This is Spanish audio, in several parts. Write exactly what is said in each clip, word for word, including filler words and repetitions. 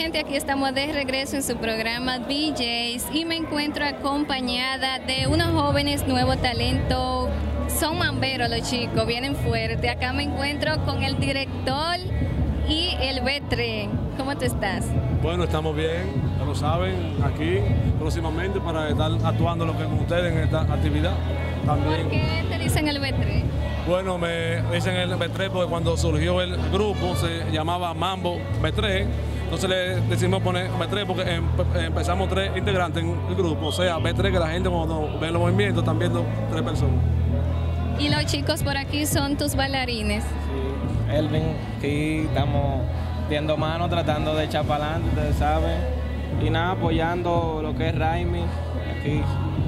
efectivamente aquí estamos de regreso en su programa D Js y me encuentro acompañada de unos jóvenes nuevo talento. Son mamberos los chicos, vienen fuerte. Acá me encuentro con el director y el B tres. ¿Cómo tú estás? Bueno, estamos bien, ya lo saben, aquí próximamente para estar actuando lo que con ustedes en esta actividad. También. ¿Por qué te dicen el B tres? Bueno, me dicen el B tres porque cuando surgió el grupo se llamaba Mambo B tres, entonces le decidimos poner B tres porque em, empezamos tres integrantes en el grupo, o sea, B tres que la gente cuando ve los movimientos están viendo tres personas. Y los chicos por aquí son tus bailarines. Sí, Elvin, aquí estamos viendo mano, tratando de echar para adelante, ustedes saben, y nada, apoyando lo que es Raimi, aquí.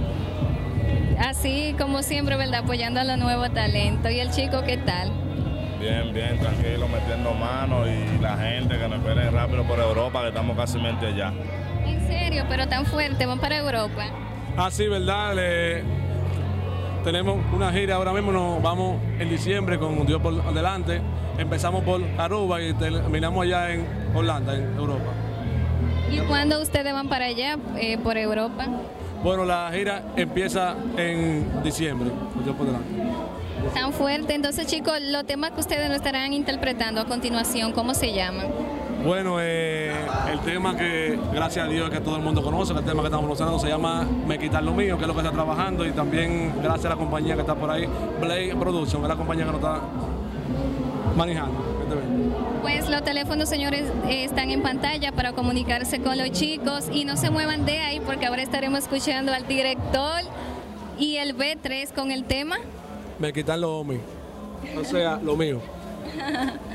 Así como siempre, ¿verdad? Apoyando a los nuevos talentos. ¿Y el chico qué tal? Bien, bien, tranquilo, metiendo mano y la gente que nos espere rápido por Europa, que estamos casi allá. ¿En serio? Pero tan fuerte, van para Europa. Ah, sí, ¿verdad? Le... Tenemos una gira ahora mismo, nos vamos en diciembre con Dios por delante. Empezamos por Aruba y terminamos allá en Holanda, en Europa. ¿Y cuándo ustedes van para allá, eh, por Europa? Bueno, la gira empieza en diciembre, con Dios por delante. Tan fuerte. Entonces, chicos, los temas que ustedes nos estarán interpretando a continuación, ¿cómo se llaman? Bueno, eh, el tema que, gracias a Dios, que todo el mundo conoce, el tema que estamos promocionando se llama Me quitar lo mío, que es lo que está trabajando, y también gracias a la compañía que está por ahí, Blade Production, que es la compañía que nos está manejando. Pues los teléfonos, señores, eh, están en pantalla para comunicarse con los chicos y no se muevan de ahí porque ahora estaremos escuchando al director y el B tres con el tema Me quitan lo mío, o sea, lo mío.